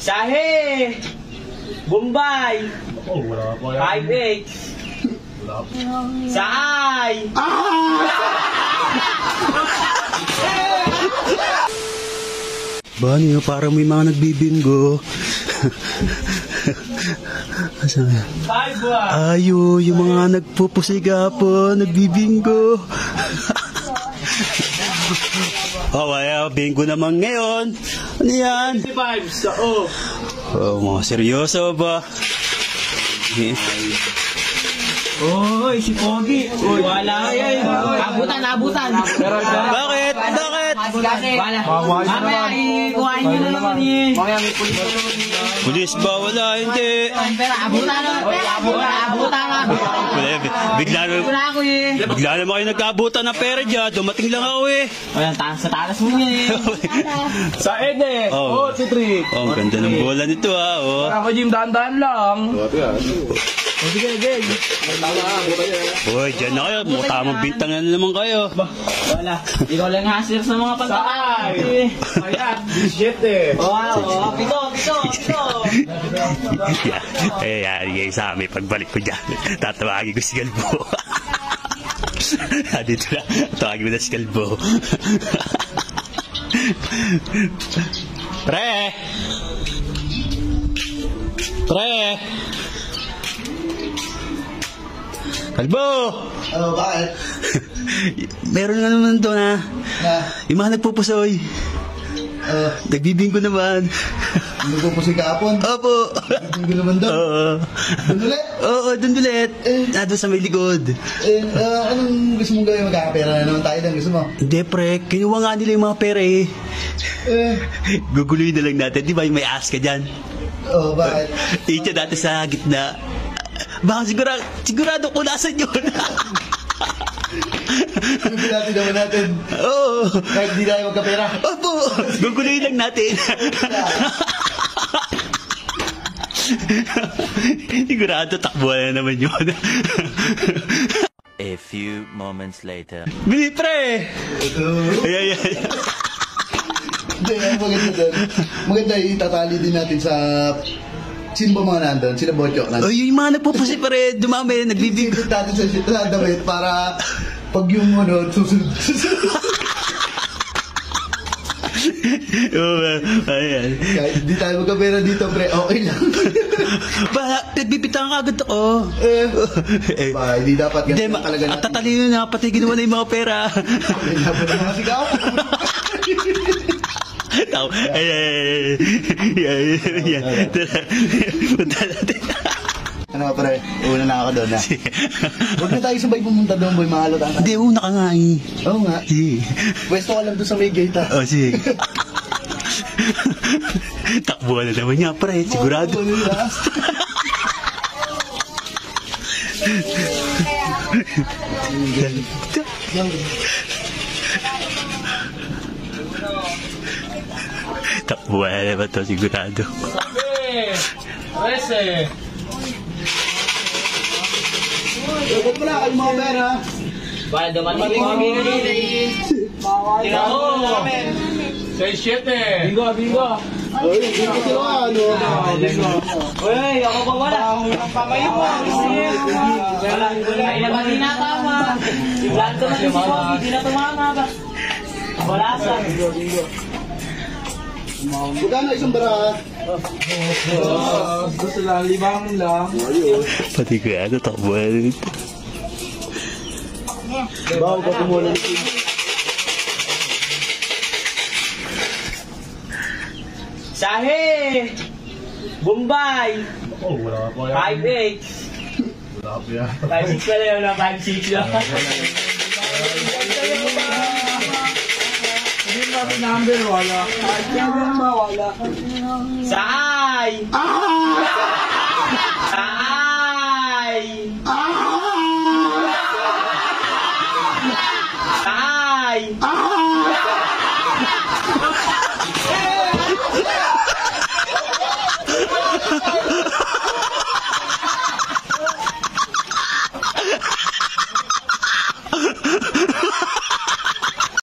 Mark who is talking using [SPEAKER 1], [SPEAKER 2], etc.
[SPEAKER 1] Sahe! Bombay!
[SPEAKER 2] Oh, wala pa yan.
[SPEAKER 1] 5X!
[SPEAKER 2] Wala pa.
[SPEAKER 1] Saay!
[SPEAKER 3] Bani, parang may mga nagbibingo. Asan yan?
[SPEAKER 1] 5-1!
[SPEAKER 3] Ayo, yung mga nagpupusiga po, nagbibingo. Oh, wala, bingo naman ngayon. Ano yan?
[SPEAKER 1] 5 sa O!
[SPEAKER 3] Oh, mga seryoso ba?
[SPEAKER 1] Oy, si Pogi! Oy, wala yan! Abutan!
[SPEAKER 3] Bakit? Bakit?
[SPEAKER 1] Wala! Mamaya, ikuhain nyo na naman eh! Mamaya may pulis na naman eh!
[SPEAKER 3] Pulis ba? Wala, hindi.
[SPEAKER 1] Pero abutan na!
[SPEAKER 3] Wala, bigla naman kayo nagkaabutan ng pera dyan. Dumating lang ako eh.
[SPEAKER 1] Ayan, sa talas mo niya eh!
[SPEAKER 2] Sa Ede!
[SPEAKER 3] Oh.
[SPEAKER 2] Oh, si Trick!
[SPEAKER 3] Oh, ang ganda ng bola nito ah. Oh.
[SPEAKER 2] Ako, Jim, daan-daan lang. Oh, sige, game.
[SPEAKER 3] Hoy, dyan na kayo. Tamang bintang na naman kayo.
[SPEAKER 1] Wala! Ikaw lang hasir sa mga pantakay!
[SPEAKER 2] Ayan, 17.
[SPEAKER 1] Oo, pito!
[SPEAKER 3] Ayan, sa amin. Pagbalik ko dyan, tatawagin ko si Galbo. Dito na, tawagin mo na si Galbo. Pre! Kalbo!
[SPEAKER 4] Oh, bakit?
[SPEAKER 3] Meron nga naman doon ha. Yung mga nagpupusoy. Nagbibingo naman.
[SPEAKER 4] Nagpupusig kahapon.
[SPEAKER 3] Opo.
[SPEAKER 4] Hindi naman doon.
[SPEAKER 3] Oo.
[SPEAKER 4] Doon ulit?
[SPEAKER 3] Oo, doon ulit. Doon sa may likod.
[SPEAKER 4] Anong gusto mong gawin? Magkakapera na naman tayo doon. Gusto mo?
[SPEAKER 3] Hindi pre, kinuha nga nila yung mga pera eh. Guguluhin na lang natin. Di ba yung may ask ka dyan?
[SPEAKER 4] Oh, bakit?
[SPEAKER 3] Itya dati sa gitna. Baka sigurado kung nasan yun.
[SPEAKER 4] Ano natin naman natin?
[SPEAKER 3] Oo.
[SPEAKER 4] Kahit di tayo magkapera.
[SPEAKER 3] Opo, guguluhin lang natin. Sigurado takbuhan na naman yun.
[SPEAKER 5] A few moments later.
[SPEAKER 3] Bili pre!
[SPEAKER 4] Ito.
[SPEAKER 3] Ay.
[SPEAKER 4] Hindi, maganda doon. Maganda itatali din natin sa... Sino ba mga nandun? Sino Bocho?
[SPEAKER 3] Ay, yung mga nagpupusi pa rin, dumami, nagbibig.
[SPEAKER 4] Sisipit natin sa damit para pag yung ano, susunod.
[SPEAKER 3] Oo, ayan.
[SPEAKER 4] Kahit hindi tayo magkapera dito, pre, okay lang.
[SPEAKER 3] Nagbibitang ka agad ako.
[SPEAKER 4] Ba, hindi dapat
[SPEAKER 3] Hindi,
[SPEAKER 4] ganyan talaga natin.
[SPEAKER 3] tatalino na, pati ginawa na yung mga pera.
[SPEAKER 4] Hindi dapat na mga sigaw.
[SPEAKER 3] Ay. Punta natin.
[SPEAKER 4] Ano ba, pre? Una na ako doon, ha? Huwag na tayo sabay pumunta doon, boy. Mahalot ang...
[SPEAKER 3] Hindi, una ka nga eh.
[SPEAKER 4] Oo nga.
[SPEAKER 3] Sige.
[SPEAKER 4] Pwesto ka lang doon sa may gate, ha?
[SPEAKER 3] Oh, sige. Takbuhan na naman niya, pre. Sigurado. Takbuhan na naman to, sigurado.
[SPEAKER 1] Pwese!
[SPEAKER 4] Huwag mo na kayo mga pera.
[SPEAKER 1] Para dumating yung mga binili. Tingnan mo namin.
[SPEAKER 2] 6-7.
[SPEAKER 1] Bingo!
[SPEAKER 4] Uy, hindi ko sila ano.
[SPEAKER 1] Uy, ako pa wala. Pamayo mo. Wala. Ay naman di natama. Biglaan ko na si Pogi. Di na tumama ba? Wala sa.
[SPEAKER 4] Magkano isang bara?
[SPEAKER 2] Gusto lang, 5 lang.
[SPEAKER 3] Pati ko yan, takbuhan.
[SPEAKER 4] Bago ka kumuha ng team.
[SPEAKER 1] Sahe! Bombay!
[SPEAKER 2] Oh, wala pa yan.
[SPEAKER 1] 5-8!
[SPEAKER 2] Wala pa yan.
[SPEAKER 1] 5-6 pala yun, 5-6 lang.
[SPEAKER 2] Hindi natin number, wala. Wala.
[SPEAKER 1] Saay! Saay! Saay!